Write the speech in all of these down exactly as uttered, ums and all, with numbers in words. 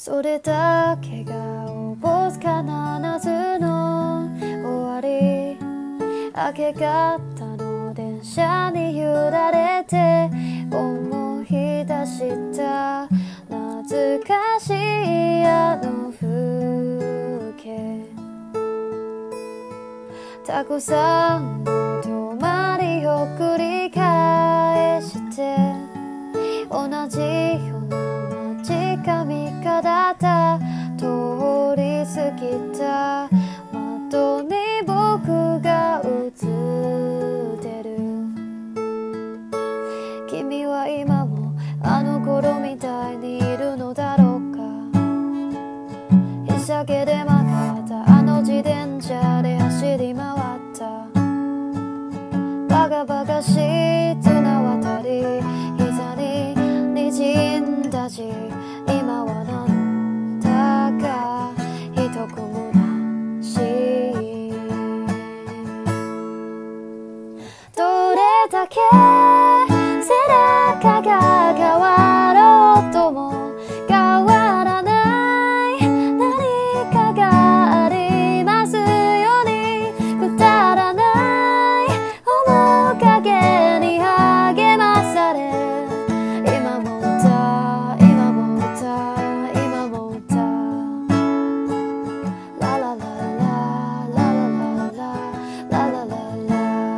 それだけがおぼつかな夏の終わり、明け方の電車に揺られて思い出した懐かしいあの風景。たくさんの泊まりを繰り返して同じような街髪からた通り過ぎた窓に僕が映ってる。君は今もあの頃みたいにいるのだろうか。ひしゃげで曲がったあの自転車で走り回ったバカバカしい綱渡り、膝に滲んだ字、今はなんだかひとくむなしい。どれだけ背中が変わろうとも変わらない何かがありますように、くだらない面影に励まされ、今も歌今も歌今も歌、ラララララララララララ。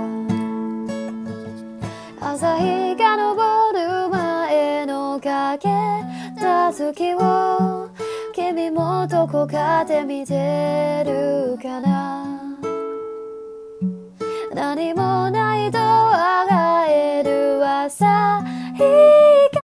朝日が昇る前のかけた月を君もどこかで見てるかな。何もないとあがえる朝日